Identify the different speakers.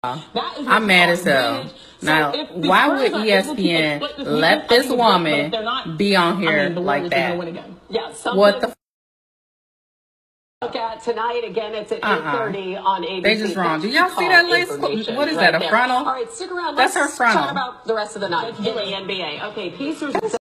Speaker 1: That is
Speaker 2: I'm mad as hell.
Speaker 1: advantage.
Speaker 2: Now,
Speaker 1: So if the
Speaker 2: why
Speaker 1: Spurs
Speaker 2: would
Speaker 1: are able to
Speaker 2: ESPN
Speaker 1: split this
Speaker 2: let
Speaker 1: weekend,
Speaker 2: this
Speaker 1: I think it's great, but
Speaker 2: woman
Speaker 1: if they're not,
Speaker 2: be on here
Speaker 1: the
Speaker 2: like
Speaker 1: Warriors are gonna
Speaker 2: that?
Speaker 1: win again. Yeah,
Speaker 2: What the
Speaker 3: Look at tonight again. It's at 8:30 on ABC.
Speaker 2: They just wrong. Do y'all see that lace? What is that, a frontal?
Speaker 3: All right, stick around.
Speaker 2: That's her
Speaker 3: Let's
Speaker 2: frontal.
Speaker 3: chat about the rest of the night in the NBA. Okay, Pacers.